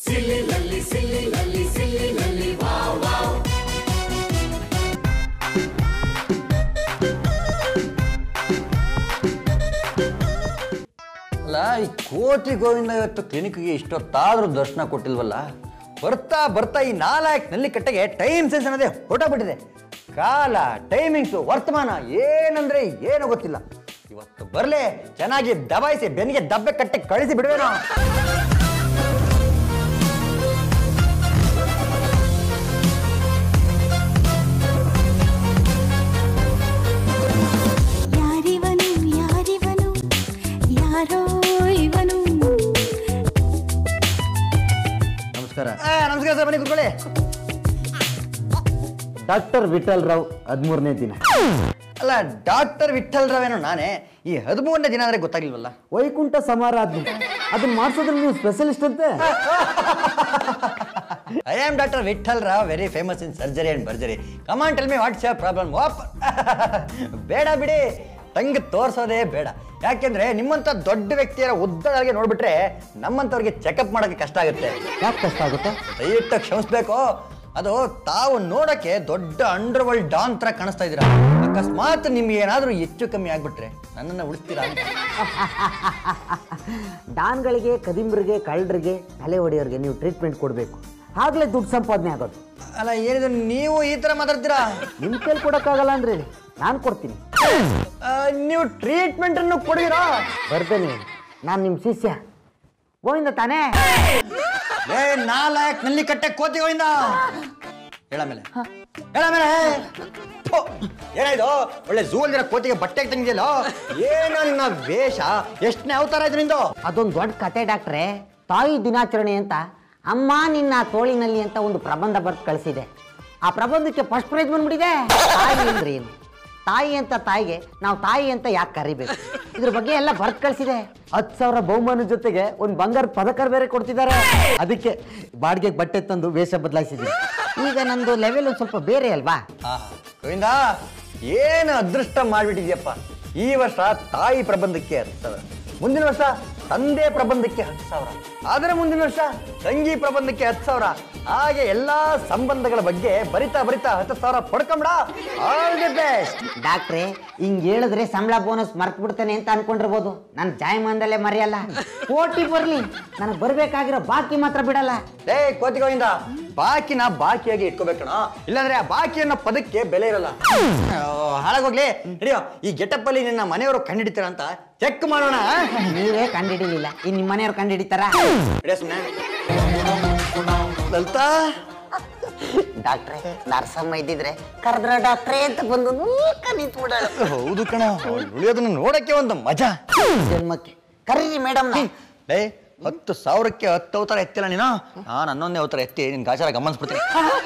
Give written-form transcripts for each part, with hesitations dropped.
ಅಲ್ಲ ಈ ಕೋತಿ ಗೋವಿಂದ ಇವತ್ತು ಕ್ಲಿನಿಕ್ಗೆ ಇಷ್ಟೊತ್ತಾದ್ರೂ ದರ್ಶನ ಕೊಟ್ಟಿಲ್ವಲ್ಲ. ಬರ್ತಾ ಬರ್ತಾ ಈ 4 ನಲ್ಲಿ ಕಟ್ಟೆಗೆ ಟೈಮ್ ಸೆನ್ಸ್ ಅನ್ನೋದೇ ಹೊರಟೋಗ್ಬಿಟ್ಟಿದೆ. ಕಾಲ, ಟೈಮಿಂಗ್ಸು, ವರ್ತಮಾನ ಏನಂದ್ರೆ ಏನೋ ಗೊತ್ತಿಲ್ಲ. ಇವತ್ತು ಬರ್ಲೆ ಚೆನ್ನಾಗಿ ದಬಾಯಿಸಿ ಬೆನ್ನಿಗೆ ದಬ್ಬೆ ಕಟ್ಟೆ ಕಳಿಸಿ ಬಿಡುವೇನೋ. ನಮಸ್ಕಾರ. ನಮಸ್ಕಾರ ಸರ್, ಬನ್ನಿ ಕೂತ್ಕೊಳ್ಳಿ. ಡಾಕ್ಟರ್ ವಿಠಲ್ ರಾವ್ 13ನೇ ದಿನ. ಅಲ್ಲ, ಡಾಕ್ಟರ್ ವಿಠಲ್ ರಾವ್ ಏನೋ ನಾನೇ. ಈ 13ನೇ ದಿನ ಅಂದ್ರೆ ಗೊತ್ತಾಗಿಲ್ವಲ್ಲ. ವೈಕುಂಠ ಸಮಾರಾಧನೆ ಅದನ್ನ ಮಾಡಿಸೋದ್ರಲ್ಲಿ ನೀವು ಸ್ಪೆಷಲಿಸ್ಟ್ ಅಂತೆ. I am doctor Vittal Rao, very famous in surgery and burgery. Come on tell me what's your problem. ಬೇಡ ಬಿಡಿ, ತಂಗ ತೋರಿಸೋದೇ ಬೇಡ. ಯಾಕೆಂದ್ರೆ ನಿಮ್ಮಂತ ದೊಡ್ಡ ವ್ಯಕ್ತಿಯರ ಉದ್ದಗಳಿಗೆ ನೋಡ್ಬಿಟ್ರೆ ನಮ್ಮಂತವ್ರಿಗೆ ಚೆಕಪ್ ಮಾಡೋಕೆ ಕಷ್ಟ ಆಗುತ್ತೆ. ಯಾಕೆ ಕಷ್ಟ ಆಗುತ್ತೆ? ದಯವಿಟ್ಟು ಕ್ಷಮಿಸ್ಬೇಕು. ಅದು ತಾವು ನೋಡಕ್ಕೆ ದೊಡ್ಡ ಅಂಡರ್ ವರ್ಲ್ಡ್ ಡಾನ್ ತರ ಕಾಣಿಸ್ತಾ ಇದ್ದೀರಾ. ಅಕಸ್ಮಾತ್ ನಿಮ್ಗೆ ಏನಾದ್ರೂ ಹೆಚ್ಚು ಕಮ್ಮಿ ಆಗ್ಬಿಟ್ರೆ ನನ್ನನ್ನು ಉಳಿಸ್ತೀರಾ ಅಂತ. ಡಾನ್ಗಳಿಗೆ, ಕದಿಮ್ರಿಗೆ, ಕಳ್ಳರಿಗೆ, ತಲೆ ಹೊಡೆಯೋರಿಗೆ ನೀವು ಟ್ರೀಟ್ಮೆಂಟ್ ಕೊಡಬೇಕು. ಆಗ್ಲೇ ದುಡ್ಡು ಸಂಪಾದನೆ ಆಗೋದು. ಅಲ್ಲ, ಏನಿದೆ ನೀವು ಈ ತರ ಮಾತಾಡ್ತೀರಾ? ನಿಮ್ ಕೈಲಿ ಕೊಡಕ್ಕಾಗಲ್ಲ ಅಂದ್ರೆ ನಾನು ಕೊಡ್ತೀನಿ. ನೀವು ಟ್ರೀಟ್ಮೆಂಟ್ ಅನ್ನು ಕೊಡ್ತೀರಾ? ಬರ್ತೇನೆ, ನಾನು ನಿಮ್ಮ ಶಿಷ್ಯ ಗೋವಿಂದ ತಾನೇ. 4 ನಲ್ಲಿ ಕಟ್ಟೆ ಕೋತಿ ಗೋವಿಂದ. ಹೇಳಮೇಲೆ ಏನಾಯ್ತು? ಒಳ್ಳೆ ಝೂ ಅಲ್ಲಿರೋ ಕೋತಿಗೆ ಬಟ್ಟೆ ತಂಗಿದೆಯಲ್ಲ, ಏನೋ ನಿನ್ನ ವೇಷ. ಎಷ್ಟನೇ ಅವತಾರ ಇದ್ರು ನಿಂದು? ಅದೊಂದು ದೊಡ್ಡ ಕತೆ ಡಾಕ್ಟ್ರೆ. ತಾಯಿ ದಿನಾಚರಣೆ ಅಂತ ಅಮ್ಮ ನಿನ್ನ ತೋಳಿನಲ್ಲಿ ಅಂತ ಒಂದು ಪ್ರಬಂಧ ಬರ್ದು ಕಳಿಸಿದೆ. ಆ ಪ್ರಬಂಧಕ್ಕೆ ಫಸ್ಟ್ ಪ್ರೈಸ್ ಬಂದ್ಬಿಟ್ಟಿದೆ. ತಾಯಿ ಅಂದ್ರೆ ಏನು, ತಾಯಿ ಅಂತ ತಾಯಿಗೆ ನಾವು ತಾಯಿ ಅಂತ ಯಾಕೆ ಕರಿಬೇಕು, ಇದ್ರ ಬಗ್ಗೆ ಎಲ್ಲ ಬರ್ದು ಕಳಿಸಿದೆ. 10,000 ಬಹುಮಾನ ಜೊತೆಗೆ ಒಂದು ಬಂಗಾರ ಪದಕ ಬೇರೆ ಕೊಡ್ತಿದ್ದಾರೆ. ಅದಕ್ಕೆ ಬಾಡಿಗೆಗೆ ಬಟ್ಟೆ ತಂದು ವೇಷ ಬದಲಾಯಿಸಿದ್ದೀನಿ. ಈಗ ನಂದು ಲೆವೆಲ್ ಒಂದು ಸ್ವಲ್ಪ ಬೇರೆ ಅಲ್ವಾ. ಗೋವಿಂದ, ಏನು ಅದೃಷ್ಟ ಮಾಡ್ಬಿಟ್ಟಿದ್ಯಪ್ಪ. ಈ ವರ್ಷ ತಾಯಿ ಪ್ರಬಂಧಕ್ಕೆ 10,000, ಮುಂದಿನ ವರ್ಷ ತಂದೆ ಪ್ರಬಂಧಕ್ಕೆ 10,000, ಆದರೆ ಮುಂದಿನ ವರ್ಷ ತಂಗಿ ಪ್ರಬಂಧಕ್ಕೆ 10,000. ಹಾಗೆ ಎಲ್ಲಾ ಸಂಬಂಧಗಳ ಬಗ್ಗೆ ಬರಿತಾ 10,000 ಪಡ್ಕೊಂಬಿಡ. All the best. ಡಾಕ್ಟ್ರೆ, ಹಿಂಗ್ ಹೇಳಿದ್ರೆ ಸಂಬಳ ಬೋನಸ್ ಮರ್ತ್ ಬಿಡ್ತೇನೆ ಅಂತ ಅನ್ಕೊಂಡಿರ್ಬೋದು. ನಾನು ಜಾಯಮಾನದಲ್ಲೇ ಮರೆಯಲ್ಲ. ಕೋಟಿ ಬರ್ಲಿ, ನನಗೆ ಬರ್ಬೇಕಾಗಿರೋ ಬಾಕಿ ಮಾತ್ರ ಬಿಡಲ್ಲ. ಕೋತಿ ಗೋವಿಂದ, ಬಾಕಿನ ಬಾಕಿಯಾಗಿ ಇಟ್ಕೋಬೇಕಣ, ಇಲ್ಲಾಂದ್ರೆ ಆ ಬಾಕಿ ಅನ್ನೋ ಪದಕ್ಕೆ ಬೆಲೆ ಇರಲ್ಲ. ಹಾಳಾಗೋಗ್ಲಿ ಹಿಡಿಯೋ. ಈ ಗೆಟಪ್ ಅಲ್ಲಿ ನಿನ್ನ ಮನೆಯವರು ಕಂಡಿಡಿತಾರ ಅಂತ ಚೆಕ್ ಮಾಡೋಣ. ನೀವೇ ಕಂಡಿಡಿಲಿಲ್ಲ, ಇನ್ ನಿಮ್ಮ ಮನೆಯವ್ರು ಕಂಡಿಡಿತಾರ? ಲಲಿತಾ, ಡಾಕ್ಟ್ರೆ, ನರ್ಸಮ್ಮ ಇದ್ದಿದ್ರೆ ಕರೆದ್ರ ಡಾಕ್ಟ್ರೇ ಅಂತ ಬಂದು ನಿಂತ್ಬಿಡ. ಹೌದು ಕಣ, ಉಳಿಯೋದನ್ನ ನೋಡಕ್ಕೆ ಒಂದು ಮಜಾ. ಜನ್ಮಕ್ಕೆ ಕರೀರಿ ಮೇಡಮ್. 10,000ಕ್ಕೆ 10 ಅವತಾರ ಎತ್ತಿಲ್ಲ ನೀನು. ನಾನು 11ನೇ ಅವತಾರ ಎತ್ತಿ ನಿನ್ ಗಾಚಾರ ಗಮನಿಸ್ಬಿಡ್ತೀನಿ.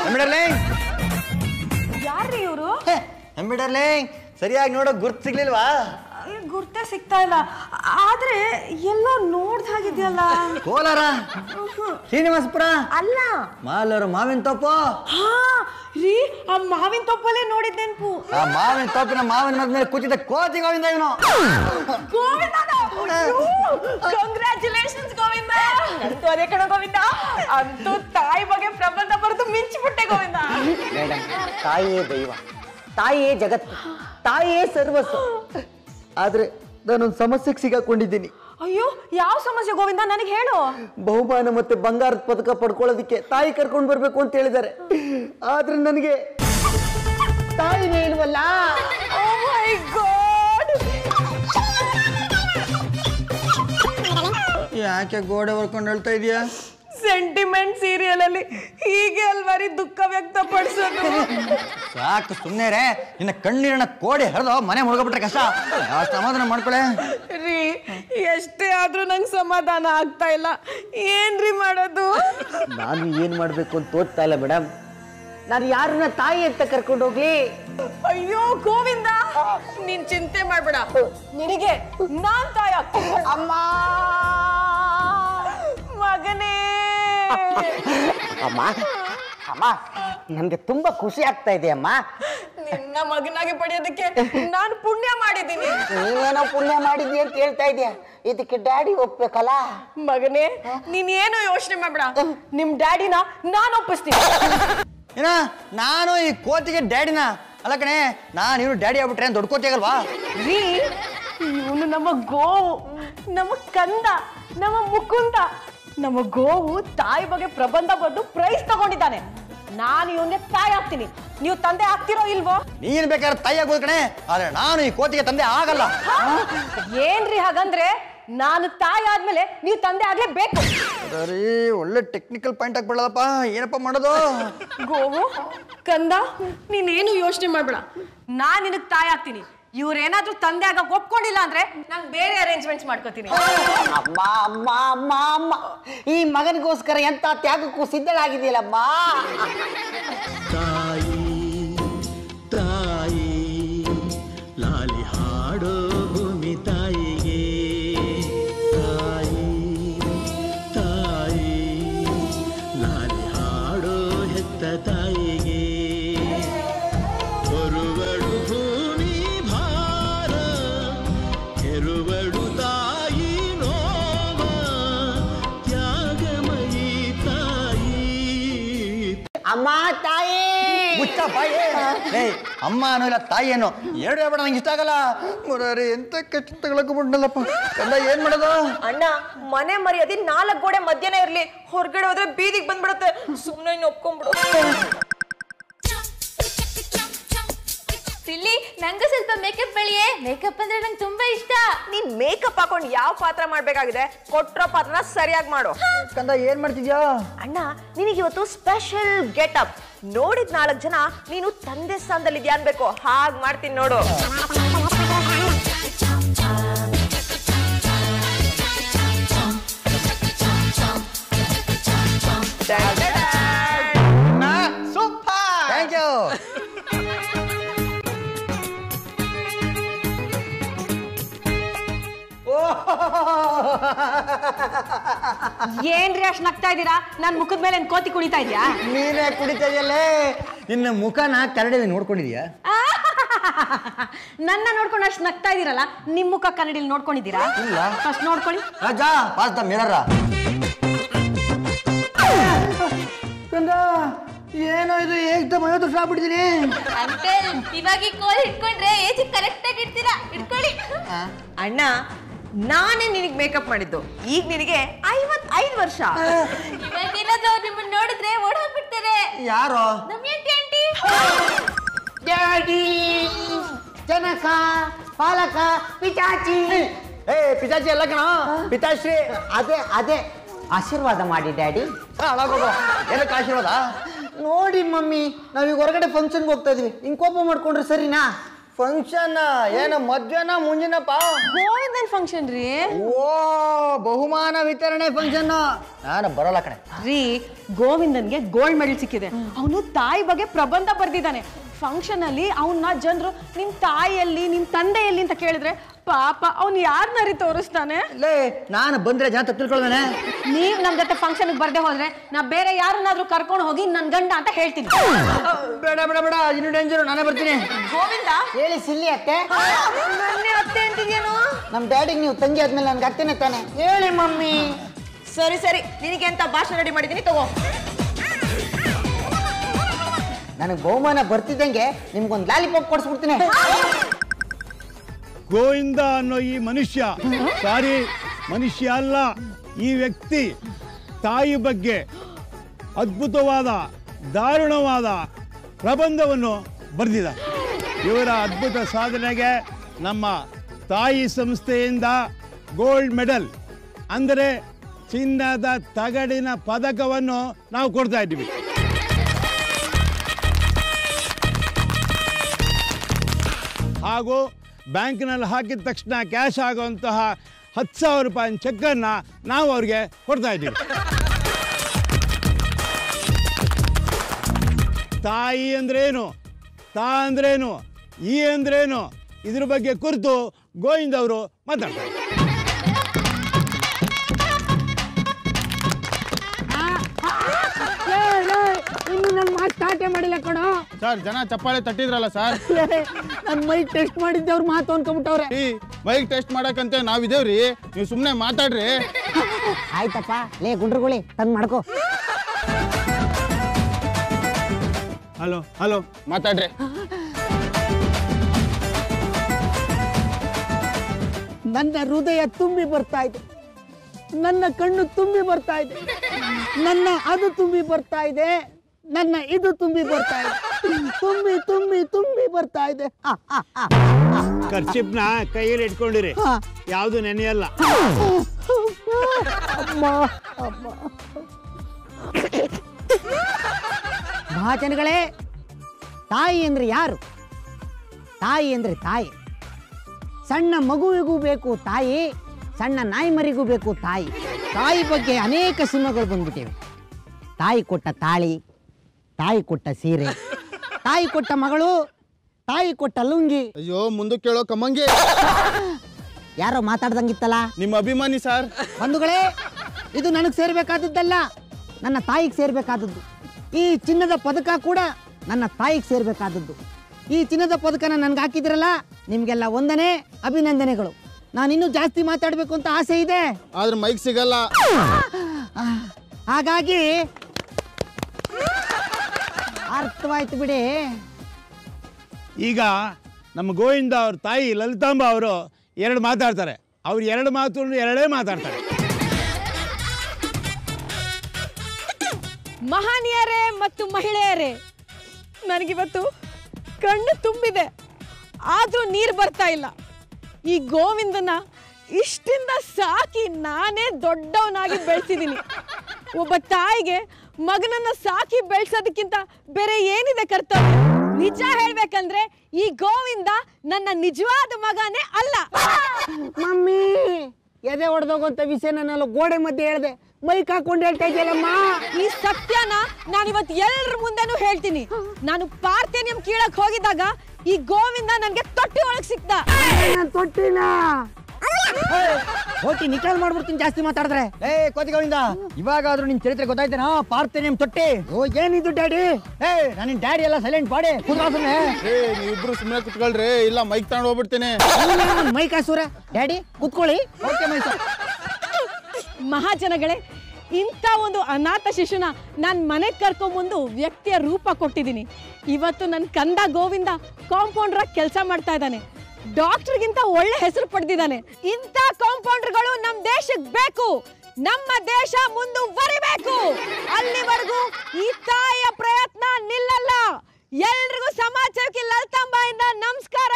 ಯಾರ್ರೀ ಇವರು? ಸರಿಯಾಗಿ ನೋಡೋ ಗುರ್ತು ಸಿಗ್ಲಿಲ್ವಾ? ಗುರ್ತೇ ಸಿಗ್ತಾ ಇಲ್ಲ, ಆದ್ರೆ ಎಲ್ಲೋ ನೋಡ್ದ ಹಾಗಿದ್ಯಲ್ಲ. ಕೋಲಾರ, ಶ್ರೀನಿವಾಸಪುರ ಅಲ್ಲ, ಮಾಲೂರು ಮಾವಿನ ತೋಪು. ರೀ, ಆ ಮಾವಿನ ತೊಪ್ಪಲ್ಲೇ ನೋಡಿದ್ ನೆನ್ಪು. ಆ ಮಾವಿನ ತೋಪಿನ ಮಾವಿನ ಮರದ ಮೇಲೆ ಕೂತಿದ್ದ ಕೋತಿ ಗೋವಿಂದ ಇವನು. ಕಂಗ್ರ್ಯಾಚುಲೇಷನ್ಸ್ ಗೋವಿಂದ. ಅಂತೂ ಅದೇ ಕಣ ಗೋವಿಂದ, ಅಂತೂ ತಾಯಿ ಬಗ್ಗೆ ಪ್ರಬಂಧ ಬರೆದು ಮಿಂಚಿಬಿಟ್ಟೆ ಗೋವಿಂದ. ಮೇಡಮ್, ತಾಯಿಯೇ ದೈವ, ತಾಯಿಯೇ ಜಗತ್ತು, ತಾಯಿಯೇ ಸರ್ವಸ್ವ. ಆದ್ರೆ ನಾನೊಂದು ಸಮಸ್ಯೆಗೆ ಸಿಗಾಕೊಂಡಿದ್ದೀನಿ. ಅಯ್ಯೋ, ಯಾವ ಸಮಸ್ಯೆ ಗೋವಿಂದ, ನನಗೆ ಹೇಳು. ಬಹುಮಾನ ಮತ್ತೆ ಬಂಗಾರದ ಪದಕ ಪಡ್ಕೊಳ್ಳೋದಕ್ಕೆ ತಾಯಿ ಕರ್ಕೊಂಡು ಬರ್ಬೇಕು ಅಂತ ಹೇಳಿದ್ದಾರೆ. ಆದ್ರೆ ನನಗೆ ತಾಯಿನೇ ಇಲ್ವಲ್ಲ. Oh my god. ಯಾಕೆ ಗೋಡೆ ಹೊರ್ಕೊಂಡು ಹೇಳ್ತಾ ಇದೀಯಾ? ಸೆಂಟಿಮೆಂಟ್ ಸೀರಿಯಲ್ ಅಲ್ಲಿ ಹೀಗೆ ಅಲ್ವಾರಿ ದುಃಖ ವ್ಯಕ್ತಪಡಿಸೋದು. ಸಾಕು ಸುಮ್ಮನೆ ರೇ, ನಿನ್ನ ಕಣ್ಣೀರನ್ನ ಕೋಡಿ ಹರಿದು ಮನೆ ಮುಳುಗಬಿಟ್ರೆ ಕಷ್ಟ. ಯಾವ ಸಮಾಧಾನ ಮಾಡ್ಕೊಳೆ ರೀ. ಎಷ್ಟೇ ಆದ್ರೂ ನಂಗೆ ಸಮಾಧಾನ ಆಗ್ತಾ ಇಲ್ಲ. ಏನ್ರಿ ಮಾಡೋದು? ನಾನು ಏನ್ ಮಾಡ್ಬೇಕು ಅಂತ ತೋಚ್ತಾ ಇಲ್ಲ ಮೇಡಮ್. ನಾನು ಯಾರನ್ನ ತಾಯಿ ಅಂತ ಕರ್ಕೊಂಡು ಹೋಗ್ಲಿ? ಅಯ್ಯೋ ಗೋವಿಂದ, ನೀನ್ ಚಿಂತೆ ಮಾಡ್ಬೇಡ, ನಿನಗೆ ನಾನ್ ತಾಯಿ ಆಗ್ತೀನಿ. ಅಮ್ಮ ಮಗನೇ. ಅಮ್ಮ, ಅಮ್ಮ, ನನ್ಗೆ ತುಂಬಾ ಖುಷಿ ಆಗ್ತಾ ಇದೆ ಅಮ್ಮ. ನಿನ್ನ ಮಗನಾಗಿ ಪಡೆಯೋದಕ್ಕೆ ನಾನು ಪುಣ್ಯ ಮಾಡಿದ್ದೀನಿ. ನೀನೇನೋ ಪುಣ್ಯ ಮಾಡಿದ್ದಿ ಅಂತ ಹೇಳ್ತಾ ಇದೆಯಾ, ಇದಕ್ಕೆ ಡ್ಯಾಡಿ ಒಪ್ಬೇಕಲ್ಲ? ಮಗನೇ ನೀನೇನು ಯೋಚನೆ ಮಾಡ್ಬೇಡ, ನಿಮ್ ಡ್ಯಾಡಿನ ನಾನು ಒಪ್ಪಿಸ್ತೀನಿ. ಏನ ನಾನು ಈ ಕೋತಿಗೆ ಡ್ಯಾಡಿನ ಅಲ್ಲ ಕಣೆ, ನಾನು ಇವನು ಡ್ಯಾಡಿ ಆಗ್ಬಿಟ್ರೆ ದೊಡ್ಡ ಕೋತಿ ಆಗಲ್ವಾ? ರೀ ಇವನು ನಮ್ಮ ಗೋವು, ನಮ್ಮ ಕಂದ, ನಮ್ಮ ಮುಕುಂದ. ನಮ್ಮ ಗೋವು ತಾಯಿ ಬಗ್ಗೆ ಪ್ರಬಂಧ ಬರೆದು ಪ್ರೈಸ್ ತಗೊಂಡಿದ್ದಾನೆ. ನಾನು ಇವನ್ಗೆ ತಾಯಿ ಆಗ್ತೀನಿ, ನೀವು ತಂದೆ ಆಗ್ತಿರೋ ಇಲ್ವೋ? ನೀನ್ ಬೇಕಾದ್ರೆ ತಾಯಿ ಆಗೋದು ಕಣೆ, ಆದ್ರೆ ನಾನು ಈ ಕೋತಿಗೆ ತಂದೆ ಆಗಲ್ಲ. ಏನ್ರಿ ಹಾಗಂದ್ರೆ ನಾನು ತಾಯಿ ಆದ್ಮೇಲೆ ನೀವು ತಂದೆ ಆಗ್ಲೇಬೇಕು. ರೀ ಒಳ್ಳೆ ಟೆಕ್ನಿಕಲ್ ಪಾಯಿಂಟ್ ಆಗ್ಬಿಡಲ್ಲಪ್ಪ, ಏನಪ್ಪ ಮಾಡೋದು? ಗೋವು ಕಂದ ನೀನೇನು ಯೋಚನೆ ಮಾಡ್ಬೇಡ, ನಾನ್ ನಿನಗ್ ತಾಯಿ ಆಗ್ತೀನಿ. ಇವ್ರೇನಾದ್ರೂ ತಂದೆ ಆಗ ಒಪ್ಕೊಂಡಿಲ್ಲ ಅಂದ್ರೆ ನಾನು ಬೇರೆ ಅರೇಂಜ್ಮೆಂಟ್ಸ್ ಮಾಡ್ಕೋತೀನಿ. ಅಮ್ಮ ಅಮ್ಮ ಅಮ್ಮ ಅಮ್ಮ, ಈ ಮಗನಿಗೋಸ್ಕರ ಎಂತ ತ್ಯಾಗಕ್ಕೂ ಸಿದ್ಧಳಾಗಿದೆಯಲ್ಲಮ್ಮ. ತಾಯಿ ತಾಯಿ ಲಾಲಿ ಹಾಡೋ ಭೂಮಿ ತಾಯಿಗೆ, ತಾಯಿ ತಾಯಿ ಲಾಲಿ ಹಾಡೋ ಹೆತ್ತ ತಾಯಿಗೆ, ಹೊರುವಡು ಭೂಮಿ ಭಾರ ಹೆರುವಡು ತಾಯಿ ನೋವ, ತ್ಯಾಗಮಯಿ ತಾಯಿ. ಅಮ್ಮ ತಾಯಿ ಅಮ್ಮ ಅನ್ನೋ ಇಲ್ಲ ತಾಯಿ ಅನ್ನೋ ಎರಡು ಹೇಳ್ಬೇಡ, ನಂಗೆ ಇಷ್ಟ ಆಗಲ್ಲ. ಮುರಾರಿ ಎಂತ ಕೆಟ್ಟ ತಗೊಳಕ್ಬಿಡ್ನಲ್ಲಪ್ಪ, ಎಲ್ಲ ಏನ್ ಮಾಡೋದು? ಅಣ್ಣ ಮನೆ ಮರ್ಯಾದೆ 4 ಗೋಡೆ ಮಧ್ಯನೇ ಇರ್ಲಿ, ಹೊರಗಡೆ ಹೋದ್ರೆ ಬೀದಿಗೆ ಬಂದ್ಬಿಡುತ್ತೆ. ಸುಮ್ಮನೆ ಇನ್ನು ಒಪ್ಕೊಂಡ್ಬಿಡು. ಸಿಲ್ಲಿ, ನಂಗೂ ಸ್ವಲ್ಪ ಮೇಕಪ್ ಬೆಳೆಯೇ. ಮೇಕಪ್ ಅಂದ್ರೆ ನಂಗೆ ತುಂಬಾ ಇಷ್ಟ. ನೀನ್ ಮೇಕಪ್ ಹಾಕೊಂಡು ಯಾವ ಪಾತ್ರ ಮಾಡ್ಬೇಕಾಗಿದೆ, ಕೊಟ್ರೋ ಪಾತ್ರನ ಸರಿಯಾಗಿ ಮಾಡು. ಕಂದ ಏನ್ ಮಾಡ್ತಿದ್ಯಾ? ಅಣ್ಣ ನಿನಗೆ ಇವತ್ತು ಸ್ಪೆಷಲ್ ಗೆಟಪ್. ನೋಡಿದ್ 4 ಜನ ನೀನು ತಂದೆ ಸ್ಥಾನದಲ್ಲಿ ಇದೆಯಾ ಅನ್ಬೇಕು, ಹಾಗ್ ಮಾಡ್ತೀನಿ ನೋಡು. Super, thank you. ಏನ್ರಿ ಅಷ್ಟ್ ನಗ್ತಾ ಇದೀರಾ? ನನ್ ಮುಖದ ಮೇಲೆ ಕೋತಿ ಕುಣಿತಾ ಇದ್ಯಾ? ನೀನೇ ಕುಡಿತಾ ಇದೆಯಲ್ಲೇ, ನಿನ್ನ ಮುಖನ ಕನ್ನಡಿಯಲ್ಲಿ ನೋಡ್ಕೊಂಡಿದ್ಯಾ? ನನ್ನ ನೋಡ್ಕೊಂಡು ಅಷ್ಟ್ ನಗ್ತಾ ಇದೀರಲ್ಲ, ನಿಮ್ ಮುಖ ಕನ್ನಡಿಯಲ್ಲಿ ನೋಡ್ಕೊಂಡಿದ್ದೀರಾ? ಇಲ್ಲ. ಫಸ್ಟ್ ನೋಡ್ಕೊಳ್ಳಿ. Raja pass the mirror. ಕಂದ ಏನೋ ಇದು ಏಕ್ದಮ್ 50 ವರ್ಷ ಆಗ್ಬಿಟ್ಟಿದೀನಿ. ಅಂಕಲ್, ಇವಾಗ ಈ ಕೋಲ್ ಇಟ್ಕೊಂಡ್ರೆ ಏಜ್ ಕರೆಕ್ಟ್ ಆಗಿ ಇಡ್ತೀರಾ. ಇಟ್ಕೊಳ್ಳಿ. ಅಣ್ಣ ನಾನೇ ನಿನಗೆ ಮೇಕಪ್ ಮಾಡಿದ್ದು, ಈಗ ನಿನಗೆ 55 ವರ್ಷ. ಇವಾಗೇನಾದ್ರೂ ಅವ್ರು ನಿಮ್ಮನ್ನ ನೋಡಿದ್ರೆ ಓಡ್ ಹೋಗ್ಬಿಡ್ತಾರೆ. ಯಾರು? ನಮ್ಮ ಆಂಟಿ. ಡ್ಯಾಡಿ, ಜನಕ, ಪಾಲಕ, ಪಿಚಾಚಿ. ಏ ಪಿತಾಜಿ ಅಲ್ಲ ಕಣ, ಪಿತಾಶ್ರೀ. ಅದೇ ಅದೇ ಆಶೀರ್ವಾದ ಮಾಡಿ ಡ್ಯಾಡಿ. ಹಾಳಾಗೋದು, ಏನಕ್ಕೆ ಆಶೀರ್ವಾದ? ನೋಡಿ ಮಮ್ಮಿ, ನಾವೀಗ ಹೊರಗಡೆ ಫಂಕ್ಷನ್ಗೆ ಹೋಗ್ತಾ ಇದೀವಿ, ಹಿಂಗ್ ಕೋಪ ಮಾಡ್ಕೊಂಡ್ರೆ ಸರಿನಾ? ಫಂಕ್ಷನ್ ಏನು ಮದ್ವೆನ ಮುಂಜಿನಪ್ಪ? ಗೋವಿಂದನ್ ಫಂಕ್ಷನ್ ರೀ. ಓ ಬಹುಮಾನ ವಿತರಣೆ ಫಂಕ್ಷನ್. ನಾನು ಬರೋಲ್ಲ ಕಣೆ. ರೀ ಗೋವಿಂದನ್ಗೆ ಗೋಲ್ಡ್ ಮೆಡಲ್ ಸಿಕ್ಕಿದೆ. ಅವನು ತಾಯಿ ಬಗ್ಗೆ ಪ್ರಬಂಧ ಬರ್ದಿದ್ದಾನೆ. ಫಂಕ್ಷನ್ ಅಲ್ಲಿ ಅವನ್ನ ಜನರು ನಿಮ್ ತಾಯಿಯಲ್ಲಿ ನಿಮ್ ತಂದೆಯಲ್ಲಿ ಅಂತ ಕೇಳಿದ್ರೆ ಪಾಪ ಅವ್ನು ಯಾರನ್ನ ತೋರಿಸ್ತಾನೆ? ಲೇ ನಾನು ಬಂದ್ರೆ ಜನ ತಪ್ಪು ತಿಳ್ಕೊಳ್ದೇನೆ. ನೀವ್ ನಮ್ ಜೊತೆ ಫಂಕ್ಷನ್ ಬರ್ದೆ ಹೋದ್ರೆ ನಾ ಬೇರೆ ಯಾರನ್ನಾದ್ರೂ ಕರ್ಕೊಂಡು ಹೋಗಿ ನನ್ ಗಂಡ ಅಂತ ಹೇಳ್ತೀನಿ. ಬೇಡ ಬೇಡ ಬೇಡ, ಇನ್ನು ಡೇಂಜರ್, ನಾನೇ ಬರ್ತೀನಿ. ಗೋವಿಂದ ಹೇಳಿ ಸಿಲ್ಲಿ ಅತ್ತೆ. ನನ್ನೇ ಅತ್ತೆ ಅಂತಿದ್ಯೇನು? ನಮ್ ಡ್ಯಾಡಿಗೆ ನೀವು ತಂಗಿ ಆದ್ಮೇಲೆ ನನ್ಗೆ ಅತ್ತೆನೆ ತಾನೆ. ಹೇಳಿ ಮಮ್ಮಿ. ಸರಿ ಸರಿ, ನಿನಗೆ ಅಂತ ಭಾಷಣ ರೆಡಿ ಮಾಡಿದ್ದೀನಿ, ತಗೋ. ನನಗೆ ಬಹುಮಾನ ಬರ್ತಿದ್ದಂಗೆ ನಿಮ್ಗೊಂದು ಲಾಲಿಪಾಪ್ ಕೊಡಿಸ್ಬಿಡ್ತೀನಿ. ಗೋವಿಂದ ಅನ್ನೋ ಈ ಮನುಷ್ಯ, ಸಾರಿ ಮನುಷ್ಯ ಅಲ್ಲ, ಈ ವ್ಯಕ್ತಿ ತಾಯಿ ಬಗ್ಗೆ ಅದ್ಭುತವಾದ ದಾರುಣವಾದ ಪ್ರಬಂಧವನ್ನು ಬರೆದಿದ. ಇವರ ಅದ್ಭುತ ಸಾಧನೆಗೆ ನಮ್ಮ ತಾಯಿ ಸಂಸ್ಥೆಯಿಂದ ಗೋಲ್ಡ್ ಮೆಡಲ್ ಅಂದರೆ ಚಿನ್ನದ ತಗಡಿನ ಪದಕವನ್ನು ನಾವು ಕೊಡ್ತಾ ಇದ್ದೀವಿ. ಹಾಗೂ ಬ್ಯಾಂಕ್ನಲ್ಲಿ ಹಾಕಿದ ತಕ್ಷಣ ಕ್ಯಾಶ್ ಆಗುವಂತಹ 10,000 ರೂಪಾಯಿ ಚೆಕ್ಕನ್ನು ನಾವು ಅವ್ರಿಗೆ ಕೊಡ್ತಾ ಇದ್ದೀವಿ. ತಾಯಿ ಅಂದ್ರೇನು, ತಾ ಅಂದ್ರೇನು, ಈ ಅಂದ್ರೇನು, ಇದ್ರ ಬಗ್ಗೆ ಕುರಿತು ಗೋವಿಂದ್ ಅವರು ಮಾತಾಡ್ತಾರೆ. ಇನ್ನು ನನ್ನ ಮಾತು ಗಲಾಟೆ ಮಾಡಿಲ್ಲ ಕಣೋ. ಸರ್ ಜನ ಚಪ್ಪಾಳೆ ತಟ್ಟಿದ್ರಲ್ಲ ಸರ್. ನನ್ನ ಮೈಕ್ ಟೆಸ್ಟ್ ಮಾಡಿದ್ದೆ ಅವ್ರು ಮಾತು ಅನ್ಕೊಂಬಿಟ್ಟವ್ರೆ. ಮೈಕ್ ಟೆಸ್ಟ್ ಮಾಡಕ್ಕಂತೆ ನಾವಿದೇವ್ರಿ, ನೀವು ಸುಮ್ಮನೆ ಮಾತಾಡ್ರಿ. ಆಯ್ತಪ್ಪ, ಲೇ ಗುಂಡ್ರುಗುಳಿ ತಂದು ಮಾಡ್ಕೋ. ಹಲೋ ಹಲೋ ಮಾತಾಡ್ರಿ. ನನ್ನ ಹೃದಯ ತುಂಬಿ ಬರ್ತಾ ಇದೆ, ನನ್ನ ಕಣ್ಣು ತುಂಬಿ ಬರ್ತಾ ಇದೆ, ನನ್ನ ಅದು ತುಂಬಿ ಬರ್ತಾ ಇದೆ, ನನ್ನ ಇದು ತುಂಬಿ ಬರ್ತಾ ಇದೆ, ತುಂಬಿ ತುಂಬಿ ತುಂಬಿ ಬರ್ತಾ ಇದೆ. ಖರ್ಚಿಪ್ನ ಕೈಯಲ್ಲಿ ಇಟ್ಕೊಂಡಿರಿ, ಯಾವುದು ನೆನೆಯಲ್ಲ. ಮಹಾಜನಗಳೇ, ತಾಯಿ ಅಂದ್ರೆ ಯಾರು? ತಾಯಿ ಅಂದ್ರೆ ತಾಯಿ. ಸಣ್ಣ ಮಗುವಿಗೂ ಬೇಕು ತಾಯಿ, ಸಣ್ಣ ನಾಯಿ ಮರಿಗೂ ಬೇಕು ತಾಯಿ. ತಾಯಿ ಬಗ್ಗೆ ಅನೇಕ ಸಿನಿಮಾಗಳು ಬಂದ್ಬಿಟ್ಟಿವೆ. ತಾಯಿ ಕೊಟ್ಟ ತಾಳಿ, ತಾಯಿ ಕೊಟ್ಟ ಸೀರೆ, ತಾಯಿ ಕೊಟ್ಟ ಮಗಳು, ತಾಯಿ ಕೊಟ್ಟ ಲುಂಗಿ. ಅಯ್ಯೋ ಮುಂದಕ್ಕೆ ಕೇಳೋ ಕಮ್ಮಂಗೆ. ಯಾರೋ ಮಾತಾಡ್ದಂಗಿತ್ತಲ್ಲ. ನಿಮ್ಮ ಅಭಿಮಾನಿ ಸರ್. ಬಂಧುಗಳೇ, ಇದು ನನಗೆ ಸೇರ್ಬೇಕಾದದ್ದಲ್ಲ, ನನ್ನ ತಾಯಿಗೆ ಸೇರ್ಬೇಕಾದದ್ದು. ಈ ಚಿನ್ನದ ಪದಕ ಕೂಡ ನನ್ನ ತಾಯಿಗೆ ಸೇರ್ಬೇಕಾದದ್ದು. ಈ ಚಿನ್ನದ ಪದಕನ ನನ್ಗೆ ಹಾಕಿದ್ರಲ್ಲ, ನಿಮ್ಗೆಲ್ಲ ವಂದನೆ, ಅಭಿನಂದನೆಗಳು. ನಾನು ಇನ್ನೂ ಜಾಸ್ತಿ ಮಾತಾಡಬೇಕು ಅಂತ ಆಸೆ ಇದೆ, ಆದ್ರೆ ಮೈಕ್ ಸಿಗಲ್ಲ. ಹಾಗಾಗಿ ಅರ್ಥವಾಯ್ತು ಬಿಡಿ. ಈಗ ನಮ್ಮ ಗೋವಿಂದ ಅವ್ರ ತಾಯಿ ಲಲಿತಾಂಬ ಅವರು ಎರಡು ಮಾತಾಡ್ತಾರೆ. ಅವ್ರು ಎರಡು ಮಾತು ಎರಡೇ ಮಾತಾಡ್ತಾರೆ. ಮಹನೀಯರೇ ಮತ್ತು ಮಹಿಳೆಯರೇ, ನನಗಿವತ್ತು ಕಣ್ಣು ತುಂಬಿದೆ, ಆದರೂ ನೀರು ಬರ್ತಾ ಇಲ್ಲ. ಈ ಗೋವಿಂದನ ಇಷ್ಟಿಂದ ಸಾಕಿ ನಾನೇ ದೊಡ್ಡವನಾಗಿ ಬೆಳೆಸಿದ್ದೀನಿ. ಒಬ್ಬ ತಾಯಿಗೆ ಮಗನನ್ನ ಸಾಕಿ ಬೆಳೆಸೋದಕ್ಕಿಂತ ಬೇರೆ ಏನಿದೆ ಕರ್ತವ್ಯ? ನಿಜ ಹೇಳ್ಬೇಕಂದ್ರೆ ಈ ಗೋವಿಂದ ನನ್ನ ನಿಜವಾದ ಮಗನೇ ಅಲ್ಲ. ಮಮ್ಮಿ, ಎದೆ ಹೊಡೆದೋಗುವಂತ ವಿಷಯ ನಾನು ಗೋಡೆ ಮಧ್ಯೆ ಹೇಳ್ದೆ, ಮೈಕ್ ಹಾಕೊಂಡು ಹೇಳ್ತಾ ಇದೆಯಲ್ಲಮ್ಮ. ಈ ಸತ್ಯನ ನಾನಿವತ್ತು ಎಲ್ಲರ ಮುಂದೆನೂ ಹೇಳ್ತೀನಿ. ನಾನು ಪಾರ್ಥೇನಿಯಂ ಕೀಳಕ್ ಹೋಗಿದ್ದಾಗ ಈ ಗೋವಿಂದ ನನ್ಗೆ ತೊಟ್ಟಿ ಒಳಗ್ ಸಿಕ್ತ. ತೊಟ್ಟಿನ ಹೋಟಿ ನಿಕಾಲ್ ಮಾಡ್ಬಿಡ್ತೀನಿ ಜಾಸ್ತಿ ಮಾತಾಡಿದ್ರೆ. ಕೋತಿ ಗೋವಿಂದ, ಇವಾಗಾದ್ರೂ ನಿನ್ ಚರಿತ್ರೆ ಗೊತ್ತಾಯ್ತೇನಾ? ಪಾರ್ಥೇನಿಯಂ ತೊಟ್ಟಿ. ಓ, ಏನಿದು ಡ್ಯಾಡಿ? ನನ್ನ ಡ್ಯಾಡಿ ಎಲ್ಲ ಸೈಲೆಂಟ್ ಬಾಡಿ ಕುದ್ರಾಸನೆ. ನೀವಿಬ್ರು ಸುಮ್ಮನೆ ಕುತ್ಕೊಳ್ರಿ, ಇಲ್ಲ ಮೈಕ್ ತಗೊಂಡು ಹೋಗ್ಬಿಡ್ತೇನೆ. ಮೈಕ್ ಹಾಸೂರ. ಡ್ಯಾಡಿ ಕುತ್ಕೊಳ್ಳಿ. ಓಕೆ ಮೈಸೂರು. ಮಹಾಜನಗಳೇ, ಇಂಥ ಒಂದು ಅನಾಥ ಶಿಶುನ ನಾನು ಮನೆಗೆ ಕರ್ಕೊಂಬಂದು ವ್ಯಕ್ತಿಯ ರೂಪ ಕೊಟ್ಟಿದ್ದೀನಿ. ಇವತ್ತು ನನ್ನ ಕಂದ ಗೋವಿಂದ ಕಾಂಪೌಂಡ್ರಾಗಿ ಕೆಲಸ ಮಾಡ್ತಾ ಇದ್ದಾನೆ. ಡಾಕ್ಟರ್ಗಿಂತ ಒಳ್ಳೆ ಹೆಸರು ಪಡೆದಿದ್ದಾನೆ. ಇಂಥ ಕಾಂಪೌಂಡರ್ಗಳು ನಮ್ಮ ದೇಶಕ್ಕೆ ಬೇಕು. ನಮ್ಮ ದೇಶ ಮುಂದುವರಿಬೇಕು. ಅಲ್ಲಿವರೆಗೂ ಈ ತಾಯಿಯ ಪ್ರಯತ್ನ ನಿಲ್ಲಲ್ಲ. ಎಲ್ರಿಗೂ ಸಮಾಜಕ್ಕೆ ಲಲಿತಾಂಬಾಯಿಂದ ನಮಸ್ಕಾರ.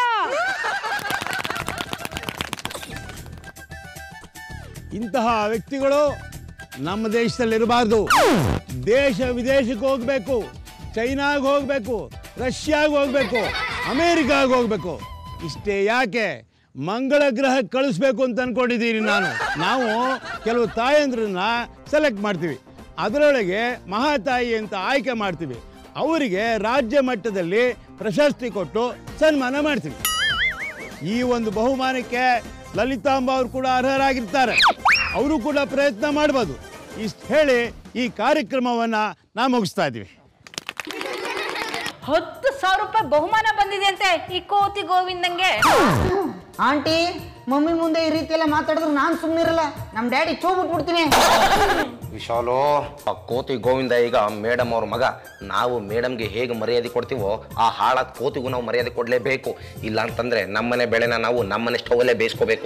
ಇಂತಹ ವ್ಯಕ್ತಿಗಳು ನಮ್ಮ ದೇಶದಲ್ಲಿರಬಾರ್ದು. ದೇಶ ವಿದೇಶಕ್ಕೆ ಹೋಗ್ಬೇಕು, ಚೈನಾಗೆ ಹೋಗ್ಬೇಕು, ರಷ್ಯಾಗೆ ಹೋಗ್ಬೇಕು, ಅಮೇರಿಕಾಗೆ ಹೋಗ್ಬೇಕು. ಇಷ್ಟೇ ಯಾಕೆ, ಮಂಗಳ ಗ್ರಹಕ್ಕೆ ಕಳಿಸ್ಬೇಕು ಅಂತ ಅನ್ಕೊಂಡಿದ್ದೀನಿ ನಾನು. ನಾವು ಕೆಲವು ತಾಯಂದ್ರನ್ನ ಸೆಲೆಕ್ಟ್ ಮಾಡ್ತೀವಿ, ಅದರೊಳಗೆ ಮಹಾತಾಯಿ ಅಂತ ಆಯ್ಕೆ ಮಾಡ್ತೀವಿ. ಅವರಿಗೆ ರಾಜ್ಯ ಮಟ್ಟದಲ್ಲಿ ಪ್ರಶಸ್ತಿ ಕೊಟ್ಟು ಸನ್ಮಾನ ಮಾಡ್ತೀವಿ. ಈ ಒಂದು ಬಹುಮಾನಕ್ಕೆ ಲಲಿತಾಂಬ ಅವರು ಕೂಡ ಅರ್ಹರಾಗಿರ್ತಾರೆ. ಅವರು ಕೂಡ ಪ್ರಯತ್ನ ಮಾಡ್ಬೋದು. ಇಷ್ಟು ಹೇಳಿ ಈ ಕಾರ್ಯಕ್ರಮವನ್ನು ನಾವು ಮುಗಿಸ್ತಾ ಇದ್ದೀವಿ. 10,000 ರೂಪಾಯಿ ಬಹುಮಾನ ಬಂದಿದೆ ಅಂತೆ ಈ ಕೋತಿ ಗೋವಿಂದಂಗೆ. ಆಂಟಿ, ಮಮ್ಮಿ ಮುಂದೆ ಈ ರೀತಿ ಎಲ್ಲ ಮಾತಾಡಿದ್ರೆ ನಾನು ಸುಮ್ಮನಿರಲ್ಲ. ನಮ್ಮ ಡ್ಯಾಡಿ ಚೋಬಿಟ್ಬಿಡ್ತೀನಿ. ವಿಶಾಲು, ಆ ಕೋತಿ ಗೋವಿಂದ ಈಗ ಮೇಡಮ್ ಅವ್ರ ಮಗ. ನಾವು ಮೇಡಮ್ಗೆ ಹೇಗೆ ಮರ್ಯಾದೆ ಕೊಡ್ತೀವೋ ಆ ಹಾಳಾದ ಕೋತಿಗೂ ನಾವು ಮರ್ಯಾದೆ ಕೊಡಲೇಬೇಕು. ಇಲ್ಲ ಅಂತಂದ್ರೆ ನಮ್ಮನೆ ಬೆಳೆನ ನಾವು ನಮ್ಮನೆ ಸ್ಟೌವಲ್ಲೇ ಬೇಯಿಸ್ಕೋಬೇಕು.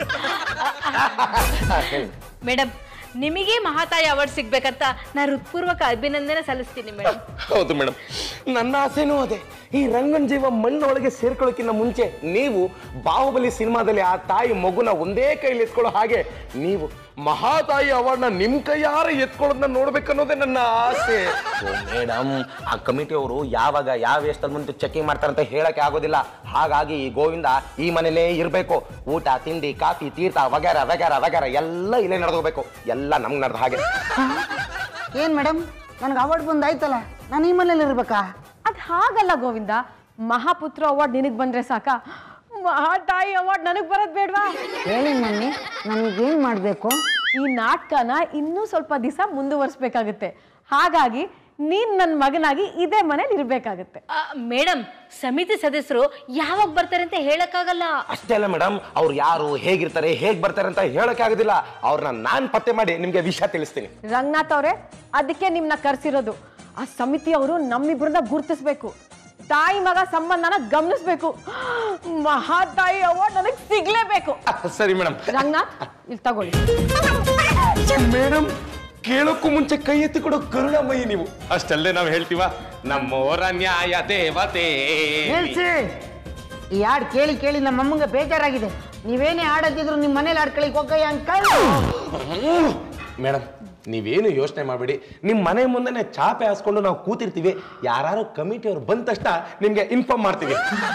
ಮೇಡಮ್, ನಿಮಗೆ ಮಹಾತಾಯಿ ಅವಾರ್ಡ್ ಸಿಗ್ಬೇಕಂತ ನಾನು ಹೃತ್ಪೂರ್ವಕ ಅಭಿನಂದನೆ ಸಲ್ಲಿಸ್ತೀನಿ ಮೇಡಮ್. ಹೌದು ಮೇಡಮ್, ನನ್ನ ಆಸೆನೂ ಅದೇ. ಈ ರಂಗನ್ ಜೀವ ಮಣ್ಣೊಳಗೆ ಸೇರ್ಕೊಳ್ಳೋಕ್ಕಿಂತ ಮುಂಚೆ ನೀವು ಬಾಹುಬಲಿ ಸಿನಿಮಾದಲ್ಲಿ ಆ ತಾಯಿ ಮಗುನ ಒಂದೇ ಕೈಲಿ ಎತ್ಕೊಳ್ಳೋ ಹಾಗೆ ನೀವು ಮಹಾತಾಯಿ ಅವಾರ್ಡ್ನ ನಿಮ್ಮ ಕೈಯಾರ ಎತ್ಕೊಳ್ಳೋದನ್ನ ನೋಡ್ಬೇಕನ್ನೋದೇ ನನ್ನ ಆಸೆ. ಮೇಡಮ್, ಆ ಕಮಿಟಿ ಅವರು ಯಾವಾಗ ಯಾವ ವೇಷದಲ್ಲಿ ಮುಂದೆ ಚೆಕಿಂಗ್ ಮಾಡ್ತಾರಂತ ಹೇಳಕ್ಕೆ ಆಗೋದಿಲ್ಲ. ಹಾಗಾಗಿ ಈ ಗೋವಿಂದ ಈ ಮನೇಲೇ ಇರಬೇಕು. ಊಟ, ತಿಂಡಿ, ಕಾಫಿ, ತೀರ್ಥ ವಗೇರ ವಗೇರ ವಗೇರ ಎಲ್ಲ ಇಲ್ಲೇ ನಡೆದೋಗ್ಬೇಕು. ಎಲ್ಲ ನಮ್ಗೆ ನಡೆದ ಹಾಗೆ. ಏನ್ ಮೇಡಮ್, ನನಗೆ ಅವಾರ್ಡ್ ಬಂದಾಯ್ತಲ್ಲ, ನಾನು ಈ ಮನೇಲಿ ಇರ್ಬೇಕಾ? ಅದು ಹಾಗಲ್ಲ ಗೋವಿಂದ. ಮಹಾಪುತ್ರ ಅವಾರ್ಡ್ ನಿನಗೆ ಬಂದ್ರೆ ಸಾಕ, ಮಹಾತಾಯಿ ಅವಾರ್ಡ್ ನನಗೆ ಬರೋದು ಬೇಡವಾ? ಹೇಳಿ ಮಮ್ಮಿ, ನನಗೇನು ಮಾಡಬೇಕು? ಈ ನಾಟಕನ ಇನ್ನೂ ಸ್ವಲ್ಪ ದಿವಸ ಮುಂದುವರಿಸಬೇಕಾಗುತ್ತೆ. ಹಾಗಾಗಿ ನೀನ್ ನನ್ನ ಮಗನಾಗಿ ಇದೇ ಮನೇಲಿ ಇರ್ಬೇಕಾಗತ್ತೆ. ಮೇಡಮ್, ಸಮಿತಿ ಸದಸ್ಯರು ಯಾವಾಗ ಬರ್ತಾರೆ ಅಂತ ಹೇಳಕ್ಕಾಗಲ್ಲ. ಅಷ್ಟೇ ಅಲ್ಲ ಮೇಡಮ್, ಅವ್ರು ಯಾರು, ಹೇಗಿರ್ತಾರೆ, ಹೇಗ್ ಬರ್ತಾರೆ ಅಂತ ಹೇಳಕ್ ಆಗೋದಿಲ್ಲ. ಅವ್ರನ್ನ ನಾನ್ ಪತ್ತೆ ಮಾಡಿ ನಿಮ್ಗೆ ವಿಷಯ ತಿಳಿಸ್ತೀನಿ. ರಂಗನಾಥ್ ಅವರೇ, ಅದಕ್ಕೆ ನಿಮ್ನ ಕರ್ಸಿರೋದು. ಆ ಸಮಿತಿಯವರು ನಮ್ಮಿಬ್ರನ್ನ ಗುರ್ತಿಸ್ಬೇಕು, ತಾಯಿ ಮಗ ಸಂಬಂಧನ ಗಮನಿಸ್ಬೇಕು. ಮಹಾತಾಯಿ ಅವಾರ್ಡ್ ನನಗೆ ಸಿಗ್ಲೇಬೇಕು. ಸರಿ ಮೇಡಮ್. ರಂಗನಾಥ್, ಇಲ್ಲಿ ತಗೊಳ್ಳಿ. ಮೇಡಮ್, ಕೇಳೋಕ್ಕೂ ಮುಂಚೆ ಕೈ ಎತ್ತಿ ಕೊಡೋ ಕರುಣಾಮಯಿ ನೀವು. ಅಷ್ಟಲ್ಲದೆ ನಾವು ಹೇಳ್ತೀವ, ನಮ್ಮೋರ ನ್ಯಾಯ ದೇವತೆ. ಹೇಳ್ಸಿ, ಈ ಹಾಡು ಕೇಳಿ ಕೇಳಿ ನಮ್ಮ ಅಮ್ಮಂಗೆ ಬೇಜಾರಾಗಿದೆ. ನೀವೇನೇ ಹಾಡದಿದ್ರು ನಿಮ್ಮ ಮನೇಲಿ ಹಾಡ್ಕೊಳಿಕ್ ಹೋಗಯ್ಯ ಅಂಕಲ್. ಮೇಡಮ್, ನೀವೇನು ಯೋಚನೆ ಮಾಡಬೇಡಿ. ನಿಮ್ಮ ಮನೆ ಮುಂದೆನೆ ಚಾಪೆ ಹಾಸ್ಕೊಂಡು ನಾವು ಕೂತಿರ್ತೀವಿ. ಯಾರು ಕಮಿಟಿ ಅವ್ರು ಬಂದ ತಕ್ಷಣ ನಿಮ್ಗೆ ಇನ್ಫಾರ್ಮ್ ಮಾಡ್ತೀವಿ.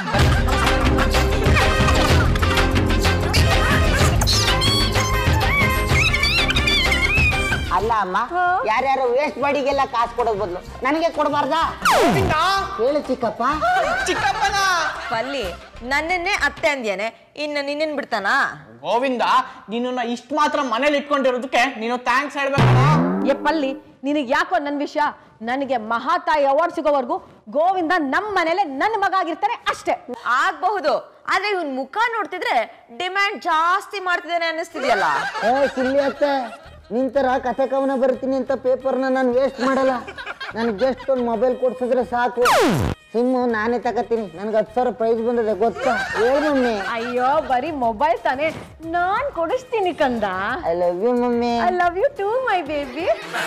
ಅಲ್ಲ ಅಮ್ಮ, ಯಾರ್ಯಾರು ವೇಸ್ಟ್ ಬಾಡಿಗೆಲ್ಲ ಕಾಸು ಕೊಡೋದ್ ಬದಲು ನನಗೆ ಕೊಡಬಾರ್ದಾ? ಹೇಳು ಚಿಕ್ಕಪ್ಪ. ಪಲ್ಲಿ, ನನ್ನನ್ನೇ ಅತ್ತೆ ಅಂದ್ಯಾನೆ, ಇನ್ನು ನಿನ್ನನ್ ಬಿಡ್ತಾನ? ಗೋವಿಂದ, ನಿನ್ನ ಇಷ್ಟು ಮಾತ್ರ ಮನೇಲಿ ಇಟ್ಕೊಂಡಿರೋದಕ್ಕೆ ನೀನು ಥ್ಯಾಂಕ್ಸ್ ಹೇಳ್ಬೇಕಲ್ಲ. ಏ ಪಲ್ಲಿ, ನಿನಗೆ ಯಾಕೋ ನನ್ನ ವಿಷಯ? ನನಗೆ ಮಹಾತಾಯಿ ಅವಾರ್ಡ್ ಸಿಗೋವರೆಗೂ ಗೋವಿಂದ ನಮ್ಮ ಮನೇಲೆ ನನ್ನ ಮಗ ಆಗಿರ್ತಾನೆ ಅಷ್ಟೇ. ಆಗ್ಬಹುದು, ಆದ್ರೆ ಇವನ್ ಮುಖ ನೋಡ್ತಿದ್ರೆ ಡಿಮ್ಯಾಂಡ್ ಜಾಸ್ತಿ ಮಾಡ್ತಿದ್ದಾನೆ ಅನ್ನಿಸ್ತಿದ್ಯಲ್ಲ. ಸಿಲ್ಲಿ ಅತ್ತೆ, ನಿಂತರ ಕಥೆ ಕವನ ಬರ್ತೀನಿ ಅಂತ ಪೇಪರ್ನ ನಾನು ವೇಸ್ಟ್ ಮಾಡಲ್ಲ. ನನಗೆ ಜಸ್ಟ್ ಒಂದು ಮೊಬೈಲ್ ಕೊಡ್ಸಿದ್ರೆ ಸಾಕು, ಸಿಮ್ಮು ನಾನೇ ತಗೋತೀನಿ. ನನಗೆ 10,000 ಪ್ರೈಸ್ ಬಂದಿದೆ ಗೊತ್ತಾ? ಹೇಳು ಮಮ್ಮಿ. ಅಯ್ಯೋ, ಬರೀ ಮೊಬೈಲ್ ತಾನೆ, ನಾನ್ ಕೊಡಿಸ್ತೀನಿ ಕಂದ. I love you mummy. I love you too my baby.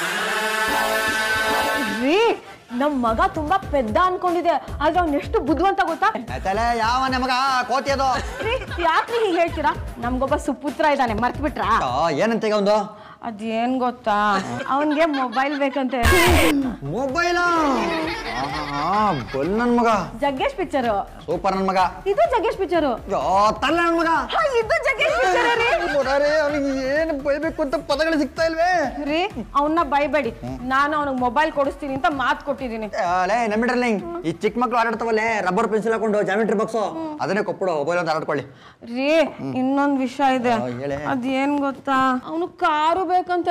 ರೀ, ನಮ್ ಮಗ ತುಂಬಾ ಪೆದ್ದ ಅನ್ಕೊಂಡಿದೆ, ಆದ್ರೆ ಅವ್ನ ಎಷ್ಟು ಬುದ್ಧಿವಂತ ಗೊತ್ತಾ? ಯಾವ ನಮಗ ಕೋತಿ ಅದು? ಯಾಕೆ ಹೀಗೆ ಹೇಳ್ತೀರಾ? ನಮ್ಗೊಬ್ಬ ಸುಪುತ್ರ ಇದ್ದಾನೆ, ಮರ್ತ್ ಬಿಟ್ರಾ? ಏನಂತ ಈಗ ಒಂದು? ಅದೇನ್ ಗೊತ್ತಾ, ಅವನ್ಗೆ ಮೊಬೈಲ್ ಬೇಕಂತೆ. ಮೊಬೈಲ್? ಬಲ್ ನನ್ ಮಗ. ಜಗ್ಗೇಶ್ ಪಿಕ್ಚರ್. ಸೂಪರ್ ನನ್ ಮಗ. ಇದು ಜಗ್ಗೇಶ್ ಪಿಕ್ಚರ್. ತಲ್ಲ ನನ್ ಮಗ. ಇದು ಜಗ್ಗೇಶ್ ಪಿಕ್ಚರ್ ರೀ. ಅವನಿಗೆ ಏನು ಬೈಬೇಕು ಅಂತ ಪದಗಳು ಸಿಗ್ತಾ ಇಲ್ವೇ ರೀ? ಅವನ್ನ ಬೈಬೇಡಿ, ನಾನು ಅವನಿಗೆ ಮೊಬೈಲ್ ಕೊಡಿಸ್ತೀನಿ ಅಂತ ಮಾತು ಕೊಟ್ಟಿದ್ದೀನಿ. ನಮ್ಮಿಡ್ರಲಿಂಗ್ ಈ ಚಿಕ್ಕ ಮಕ್ಳು ಆಟಾಡ್ತಾವಲ್ಲೇ, ರಬ್ಬರ್ ಪೆನ್ಸಿಲ್ ಹಾಕೊಂಡು ಜಾಮಿಟ್ರಿ ಬಾಕ್ಸು, ಅದನ್ನೇ ಕೊಟ್ಬಿಡು, ಮೊಬೈಲ್ ಅಂತ ಆಟಾಡ್ಕೊಳ್ಳಿ. ರೀ, ಇನ್ನೊಂದ್ ವಿಷಯ ಇದೆ. ಅದೇನ್ ಗೊತ್ತಾ, ಅವನು ಕಾರು ಬೇಕಂತೆ.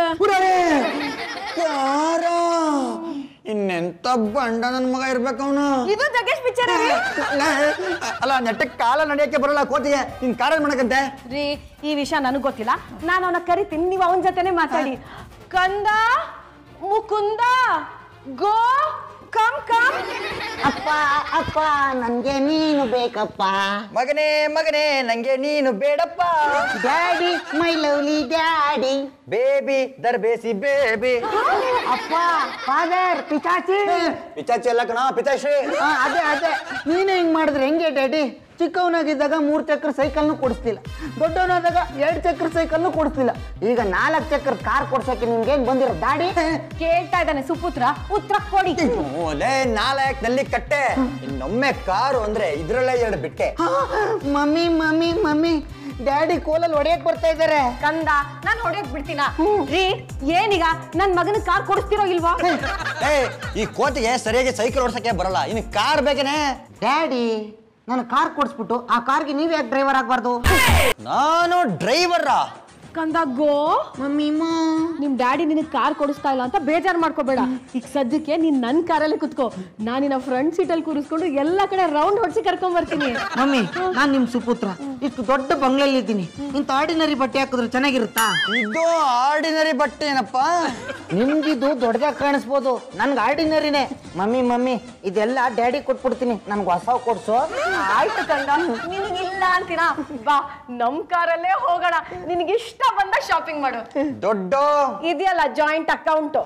ಇನ್ನೆಂತ ಬಂಡ ನನ್ ಮಗ ಇರ್ಬೇಕು ಅವನು. ಇದು ಜಗ್ಗೇಶ್ ಪಿಕ್ಚರ್ ಅಲ್ಲ, ನೆಟ್ಟಕ್ಕೆ ಕಾಲ ನಡೆಯಕ್ಕೆ ಬರಲ್ಲ ಕೋತಿಗೆ, ನಿನ್ ಕಾರಲ್ಲಿ ಮಾಡಕಂತೆ. ರೀ, ಈ ವಿಷಯ ನನಗ್ ಗೊತ್ತಿಲ್ಲ, ನಾನು ಅವನ ಕರಿತೀನಿ, ನೀವು ಅವನ ಜೊತೆನೆ ಮಾತಾಡಿ. ಕಂದ, ಮುಕುಂದ, ಗೋ, ಕಮ್ ಕಮ್. ಅಪ್ಪ ಅಪ್ಪ, ನನ್ಗೆ ನೀನು ಬೇಕಪ್ಪ. ಮಗನೇ ಮಗನೇ, ನಂಗೆ ನೀನು ಬೇಡಪ್ಪ. Daddy, my lovely daddy. Baby ದರ್ಬೇಸಿ ಬೇಬಿ. ಅಪ್ಪ, ಫಾದರ್, ಪಿತಾಚಿ. ಪಿತಾಚಿ ಅಲ್ಲ ಕಣ, ಪಿತಾಶ್ರೀ. ಅದೇ ಅದೇ, ನೀನೇ ಹಿಂಗ್ ಮಾಡಿದ್ರೆ ಹೆಂಗೆ ಡ್ಯಾಡಿ? ಚಿಕ್ಕವನಾಗಿದ್ದಾಗ 3 ಚಕ್ರ ಸೈಕಲ್ನು ಕೊಡಿಸ್ತಿಲ್ಲ, ದೊಡ್ಡವನಾದಾಗ 2 ಚಕ್ರ ಸೈಕಲ್ನು ಕೊಡಿಸ್ತಿಲ್ಲ, ಈಗ 4 ಚಕ್ರ ಕಾರ್ ಕೊಡ್ಸಕ್ಕೆ ನಿಮ್ಗೇನ್ ಬಂದಿರೋ ದಾಡಿ? ಕೇಳ್ತಾ ಇದ್ದಾನೆ ಸುಪುತ್ರ, ಉತ್ತರ ಕೊಡಿ. ಓಲೇ ನಾಲ್ಕನಲ್ಲಿ ಕಟ್ಟೆ, ಇನ್ನೊಮ್ಮೆ ಕಾರು ಅಂದ್ರೆ ಇದ್ರಲ್ಲೇ 2 ಬಿಟ್ಟೆ. ಮಮ್ಮಿ ಮಮ್ಮಿ ಮಮ್ಮಿ, ಡ್ಯಾಡಿ ಕೋಲಲ್ಲಿ ಹೊಡೆಯಕ್ ಬರ್ತಾ ಇದಾರೆ. ಕಂದ, ನಾನು ಹೊಡೆಯಕ್ ಬಿಡ್ತೀನ? ರೀ, ಏನೀಗ ನನ್ ಮಗನ ಕಾರ್ ಕೊಡಿಸ್ತಿರೋ ಇಲ್ವಾ? ಈ ಕೋತಿಗೆ ಸರಿಯಾಗಿ ಸೈಕಲ್ ಓಡ್ಸಕ್ಕೆ ಬರಲ್ಲ, ಇನ್ನು ಕಾರ್ ಬೇಕೇನೆ. ಡ್ಯಾಡಿ, ನಾನು ಕಾರ್ ಕೊಡಿಸ್ಬಿಟ್ಟು ಆ ಕಾರ್ಗೆ ನೀವ್ ಯಾಕೆ ಡ್ರೈವರ್ ಆಗ್ಬಾರ್ದು? ನಾನು ಡ್ರೈವರ್. ಕಂದ, ಗೋ. ಮಮ್ಮಿ, ನಿಮ್ ಡ್ಯಾಡಿ ನಿನಗೆ ಕಾರ್ ಕೊಡಿಸ್ತಾ ಇಲ್ಲ ಅಂತ ಬೇಜಾರ್ ಮಾಡ್ಕೋಬೇಡ. ಈಗ ಸದ್ಯಕ್ಕೆ ನೀನ್ ನನ್ ಕಾರಲ್ಲಿ ಕುತ್ಕೋ, ನಾನು ನಿನ್ನ ಫ್ರಂಟ್ ಸೀಟಲ್ಲಿ ಕೂರಿಸ್ಕೊಂಡು ಎಲ್ಲಾ ಕಡೆ ರೌಂಡ್ ಹೊಡ್ಸಿ ಕರ್ಕೊಂಡ್ ಬರ್ತೀನಿ. ಮಮ್ಮಿ, ನಾನ್ ನಿಮ್ ಸುಪುತ್ರ, ಇಷ್ಟು ದೊಡ್ಡ ಬಂಗ್ಲೆಯಲ್ಲಿ ಇದ್ದೀನಿ, ಇಂತ ಆರ್ಡಿನರಿ ಬಟ್ಟೆ ಹಾಕಿದ್ರೆ ಚೆನ್ನಾಗಿರುತ್ತಾ? ಇದು ಆರ್ಡಿನರಿ ಬಟ್ಟೆ ಏನಪ್ಪ? ನಿಮ್ಗಿದು ದೊಡ್ಡದಾಗಿ ಕಾಣಿಸ್ಬೋದು, ನನ್ಗೆ ಆರ್ಡಿನರಿನೇ. ಮಮ್ಮಿ ಮಮ್ಮಿ, ಇದೆಲ್ಲ ಡ್ಯಾಡಿ ಕೊಟ್ಬಿಡ್ತೀನಿ, ನನ್ಗೆ ಹೊಸ ಕೊಡ್ಸೋ. ಆಯ್ತು ಕಂದ, ನಿನಗಿಲ್ಲ ಅಂತೀನ, ಬಾ ನಮ್ ಕಾರಲ್ಲೇ ಹೋಗೋಣ, ನಿನಗೆ ಇಷ್ಟ ಬಂದ ಶಾಪಿಂಗ್ ಮಾಡು. ದೊಡ್ಡ ಇದೆಯಲ್ಲ ಜಾಯಿಂಟ್ ಅಕೌಂಟ್.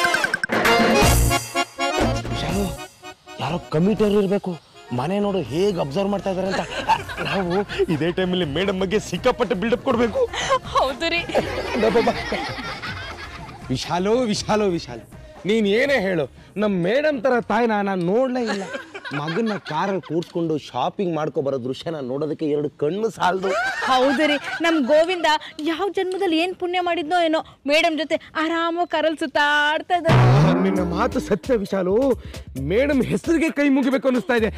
ಯಾರೋ ಕಮಿಟಿ ಅವ್ರು ಇರ್ಬೇಕು, ಮನೆ ನೋಡು ಹೇಗೆ ಅಬ್ಸರ್ವ್ ಮಾಡ್ತಾ ಇದಾರೆ ಅಂತ. ನಾವು ಇದೇ ಟೈಮಲ್ಲಿ ಮೇಡಮ್ ಬಗ್ಗೆ ಸಿಕ್ಕಾಪಟ್ಟೆ ಬಿಲ್ಡಪ್ ಕೊಡ್ಬೇಕು. ಹೌದು ರೀ. ವಿಶಾಲು ವಿಶಾಲು ವಿಶಾಲ್, ನೀನ್ ಏನೇ ಹೇಳು, ನಮ್ಮ ಮೇಡಮ್ ತರ ತಾಯಿನ ನಾನು ನೋಡ್ಲೇ ಇಲ್ಲ. ಮಗನ ಕಾರಲ್ಲಿ ಕೂರ್ಸ್ಕೊಂಡು ಶಾಪಿಂಗ್ ಮಾಡ್ಕೊ ಬರೋ ದೃಶ್ಯನ ನೋಡೋದಕ್ಕೆ 2 ಕಣ್ಣು ಸಾಲದು. ಹೌದು ರೀ, ನಮ್ ಗೋವಿಂದ ಯಾವ ಜನ್ಮದಲ್ಲಿ ಏನ್ ಪುಣ್ಯ ಮಾಡಿದ್ನೋ ಏನೋ, ಮೇಡಮ್ ಜೊತೆ ಆರಾಮ ಕರಲ್ ಸುತ್ತಾಡ್ತಾ ಇದ್ದ. ನಿನ್ನ ಮಾತು ಸತ್ಯ ವಿಶಾಲು, ಮೇಡಮ್ ಹೆಸರಿಗೆ ಕೈ ಮುಗಿಬೇಕು ಅನ್ನಿಸ್ತಾ ಇದೆ.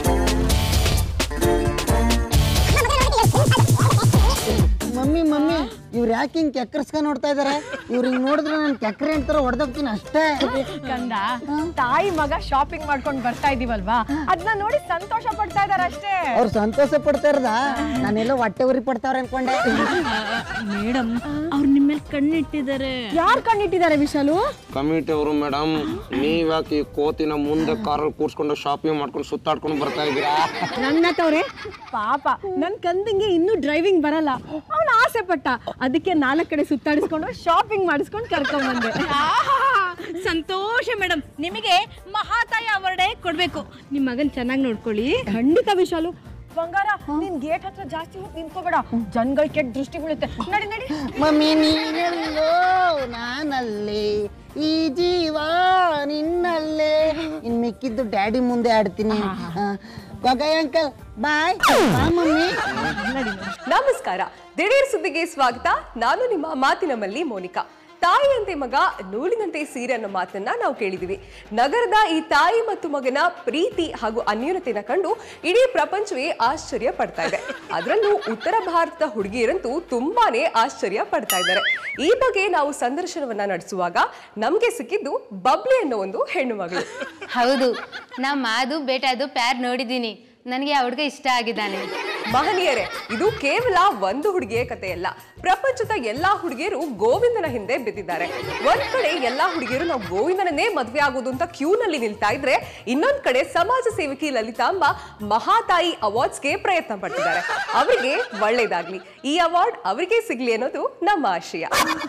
ಮಮ್ಮಿ ಮಮ್ಮಿ, ಇವ್ರು ಯಾಕೆ ಹಿಂಗೆ ಕೆಕ್ಕರ್ಸ್ಕೊಂಡು ನೋಡ್ತಾ ಇದಾರೆ? ಇವ್ರು ಹಿಂಗೆ ನೋಡಿದ್ರೆ ನಾನು ಕೆಕ್ಕರೆ ಅಂತಾರ ಹೊಡೆದೋಗ್ತೀನಿ ಅಷ್ಟೇ. ಕಂದ, ತಾಯಿ ಮಗ ಶಾಪಿಂಗ್ ಮಾಡ್ಕೊಂಡು ಬರ್ತಾ ಇದೀವಲ್ವಾ, ಅದನ್ನ ನೋಡಿ ಸಂತೋಷ ಪಡ್ತಾ ಇದಾರೆ ಅಷ್ಟೇ. ಅವ್ರು ಸಂತೋಷ ಪಡ್ತಾ ಇರೋದ? ನಾನೆಲ್ಲೋ ಹೊಟ್ಟೆ ಉರಿ ಪಡ್ತಾವ್ರೆ ಅನ್ಕೊಂಡೆ. ಮೇಡಮ್ ಅವ್ರು ನಿಮ್ಮ ಮೇಲೆ ಕಣ್ಣಿಟ್ಟಿದ್ದಾರೆ. ಯಾರು ಕಣ್ಣಿಟ್ಟಿದ್ದಾರೆ ವಿಶಾಲು? ಕಮಿಟಿ ಅವರು ಮೇಡಮ್, ನೀವ್ಯಾಕೆ ಈ ಕೋತಿನ ಮುಂದೆ ಕಾರಲ್ಲಿ ಕೂರ್ಸ್ಕೊಂಡು ಶಾಪಿಂಗ್ ಮಾಡ್ಕೊಂಡು ಸುತ್ತಾಡ್ಕೊಂಡು ಬರ್ತಾ ಇದ್ದೀರಾ? ನನ್ನತ್ತವ್ರೆ ಪಾಪ, ನನ್ ಕಂದಂಗೆ ಇನ್ನೂ ಡ್ರೈವಿಂಗ್ ಬರಲ್ಲ. ಅವನು ಆಸೆ ಪಟ್ಟ, ಅದಕ್ಕೆ 4 ಕಡೆ ಸುತ್ತಾಡಿಸ್ಕೊಂಡು ಶಾಪಿಂಗ್ ಮಾಡಿಸ್ಕೊಂಡು ಕರ್ಕೊಂಡ್ ಬಂದೆ. ಸಂತೋಷ ಮೇಡಮ್, ನಿಮಗೆ ಮಹಾತಾಯಿ ಅವಾರ್ಡೇ ಕೊಡ್ಬೇಕು. ನಿಮ್ಮ ಮಗನ್ ಚೆನ್ನಾಗಿ ನೋಡ್ಕೊಳ್ಳಿ. ಖಂಡಿತ ವಿಶಾಲು. ಬಂಗಾರ, ನೀನ್ ಗೇಟ್ ಹತ್ರ ಜಾಸ್ತಿ ಹೋಗಿ ನಿಂತ್ಕೋಬೇಡ, ಜನಗಳ ಕೆಟ್ಟ ದೃಷ್ಟಿ ಬೀಳುತ್ತೆ. ನಡಿ ನಡಿ. ಮಮ್ಮಿ ನೀನೆಲ್ಲೋ ನಾನಲ್ಲೇ, ಈ ಜೀವ ನಿನ್ನಲ್ಲೇ. ಇನ್ ಮಿಕ್ಕಿದ್ದು ಡ್ಯಾಡಿ ಮುಂದೆ ಆಡ್ತೀನಿ. Gogoi uncle bye. ಮಮ್ಮಿ ನಮಸ್ಕಾರ, ದಿಢೀರ್ ಸುದ್ದಿಗೆ ಸ್ವಾಗತ. ನಾನು ನಿಮ್ಮ ಮಾತಿನ ಮಲ್ಲಿ ಮೋನಿಕಾ. ತಾಯಿಯಂತೆ ಮಗ ನೂಲಿನಂತೆ ಸೀರೆ ಅನ್ನೋ ಮಾತನ್ನ ನಾವು ಕೇಳಿದೀವಿ. ನಗರದ ಈ ತಾಯಿ ಮತ್ತು ಮಗನ ಪ್ರೀತಿ ಹಾಗೂ ಅನ್ಯೋನ್ಯತೆಯನ್ನು ಕಂಡು ಇಡೀ ಪ್ರಪಂಚವೇ ಆಶ್ಚರ್ಯ ಪಡ್ತಾ ಇದೆ. ಅದರಲ್ಲೂ ಉತ್ತರ ಭಾರತದ ಹುಡುಗಿಯರಂತೂ ತುಂಬಾನೇ ಆಶ್ಚರ್ಯ ಪಡ್ತಾ ಇದ್ದಾರೆ. ಈ ಬಗ್ಗೆ ನಾವು ಸಂದರ್ಶನವನ್ನ ನಡೆಸುವಾಗ ನಮ್ಗೆ ಸಿಕ್ಕಿದ್ದು ಬಬ್ಲಿ ಅನ್ನೋ ಒಂದು ಹೆಣ್ಣು ಮಗಳು. ಹೌದು, ನಾ ಮಾದು ಬೇಟದು ಪ್ಯಾರ್ ನೋಡಿದ್ದೀನಿ. ನನಗೆ ಆ ಹುಡುಗ ಇಷ್ಟ ಆಗಿದ್ದಾನೆ. ಮಹನೀಯರೇ, ಇದು ಕೇವಲ ಒಂದು ಹುಡುಗಿಯ ಕಥೆಯಲ್ಲ. ಪ್ರಪಂಚದ ಎಲ್ಲಾ ಹುಡುಗಿಯರು ಗೋವಿಂದನ ಹಿಂದೆ ಬಿದ್ದಿದ್ದಾರೆ. ಒಂದ್ ಕಡೆ ಎಲ್ಲಾ ಹುಡುಗಿಯರು ನಾವು ಗೋವಿಂದನನ್ನೇ ಮದ್ವೆ ಆಗೋದು ಅಂತ ಕ್ಯೂನಲ್ಲಿ ನಿಲ್ತಾ ಇದ್ರೆ, ಇನ್ನೊಂದ್ ಕಡೆ ಸಮಾಜ ಸೇವಕಿ ಲಲಿತಾಂಬ ಮಹಾತಾಯಿ ಅವಾರ್ಡ್ಸ್ಗೆ ಪ್ರಯತ್ನ ಪಡ್ತಿದ್ದಾರೆ. ಅವರಿಗೆ ಒಳ್ಳೇದಾಗ್ಲಿ, ಈ ಅವಾರ್ಡ್ ಅವರಿಗೆ ಸಿಗ್ಲಿ ಅನ್ನೋದು ನಮ್ಮ ಆಶಯ.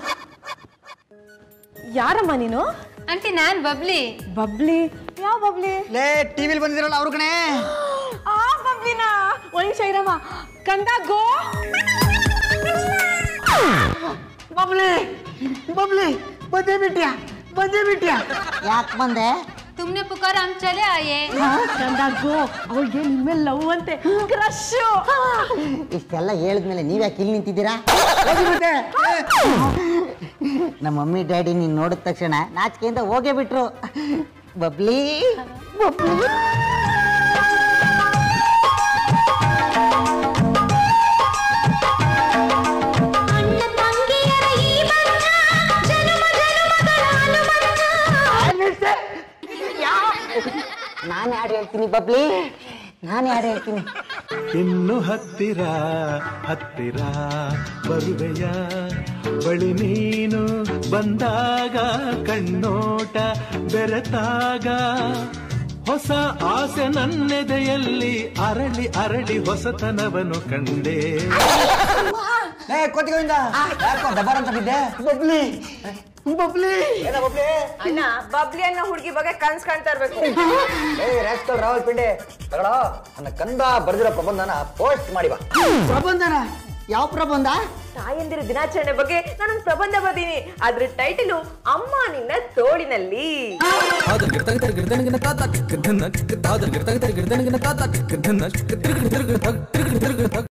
ಯಾರಮ್ಮ ನೀನು? ಆಂಟಿ, ನಾನ್ ಬಬ್ಲಿ. ಬಬ್ಲಿ? ಯಾವ ಬಬ್ಲಿ? ಲೇ ಟಿವಿಲಿ ಬಂದಿರಲ್ಲ ಅವ್ರ ಕಣೆ. ಆ ಬಬ್ಲಿನಾ? ಒಂದ್ ನಿಮಿಷ ಇರಮ್ಮ. ಕಂದ ಗೋ. ಬಬ್ಲಿ ಬಬ್ಲಿ ಬಂದೇ ಬಿಟ್ಯಾ? ಬಂದೇ ಬಿಟ್ಯಾ? ಯಾಕೆ ಬಂದೆ? तुमने पुकारा हम चले आए. ಕಂದ ಗೋ, ಅವಳಿಗೆ ನಿಮ್ಮೇಲೆ ಲವ್ ಅಂತೆ, ಕ್ರಶ್. ಇಷ್ಟೆಲ್ಲ ಹೇಳಿದ್ಮೇಲೆ ನೀವ್ಯಾಕೆ ಇಲ್ಲಿ ನಿಂತಿದ್ದೀರಾ? ನಮ್ಮ ಮಮ್ಮಿ ಡ್ಯಾಡಿ ನೀನು ನೋಡಿದ ತಕ್ಷಣ ನಾಚಿಕೆಯಿಂದ ಹೋಗೇ ಬಿಟ್ರು. ಬಬ್ಲಿ ಬಬ್ಲಿ. ನಾನು ಯಾರು ಹೇಳ್ತೀನಿ ಬಬ್ಲಿ, ನಾನು ಯಾರು ಹೇಳ್ತೀನಿ. ಇನ್ನು ಹತ್ತಿರ ಹತ್ತಿರ ಬರುವೆಯ ಬಳಿ ನೀನು ಬಂದಾಗ ಕಣ್ಣೋಟ ಬೆರೆತಾಗ ಹೊಸ ಆಸೆ ನನ್ನೆದೆಯಲ್ಲಿ ಅರಳಿ ಅರಳಿ ಹೊಸತನವನ್ನು ಕಂಡೆ. ಕೋತಿಗೋವಿಂದ ಯಾಕೋ ದಬಾರ್ ಅಂತ ಬಿದ್ದೆ? ಬಬ್ಲಿ ಬಬ್ಲಿ ಬಬ್ಲಿ ಅಣ್ಣ, ಬಬ್ಲಿ ಅನ್ನೋ ಹುಡುಗಿ ಬಗ್ಗೆ ಕನ್ಸ್ ಕಾಣ್ತಾ ಇರ್ಬೇಕು. ರಾಸ್ಕಲ್ ರಾವಲ್ ಪಿಂಡೆ ತಗೊಳ, ನನ್ನ ಕಂದ ಬರೆದಿರೋ ಪ್ರಬಂಧನ ಪೋಸ್ಟ್ ಮಾಡಿ ಬಾ. ಪ್ರಬಂಧನ? ಯಾವ ಪ್ರಬಂಧ? ತಾಯಂದಿರ ದಿನಾಚರಣೆ ಬಗ್ಗೆ ನಾನೊಂದು ಪ್ರಬಂಧ ಬರ್ದೀನಿ. ಅದ್ರ ಟೈಟಲು ಅಮ್ಮ ನಿನ್ನ ತೋಳಿನಲ್ಲಿ.